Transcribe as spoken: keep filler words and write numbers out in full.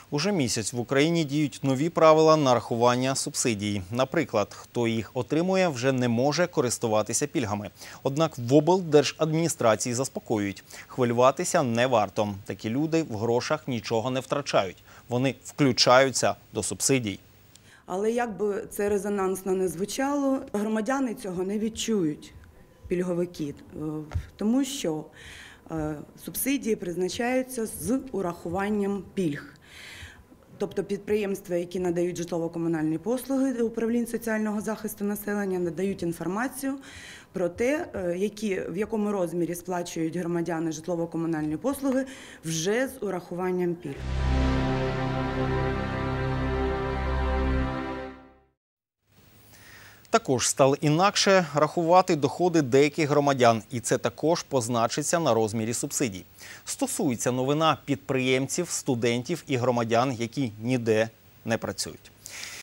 Уже місяць в Україні діють нові правила нарахування субсидій. Наприклад, хто їх отримує, вже не може користуватися пільгами. Однак в облдержадміністрації заспокоюють – хвилюватися не варто. Такі люди в грошах нічого не втрачають. Вони включаються до субсидій. Але як би це резонансно не звучало, громадяни цього не відчують, пільговики, тому що субсидії призначаються з урахуванням пільг. Тобто підприємства, які надають житлово-комунальні послуги управлінь соціального захисту населення, надають інформацію про те, які, в якому розмірі сплачують громадяни житлово-комунальні послуги вже з урахуванням пільг. Також стали інакше рахувати доходи деяких громадян, і це також позначиться на розмірі субсидій. Стосується новина підприємців, студентів і громадян, які ніде не працюють.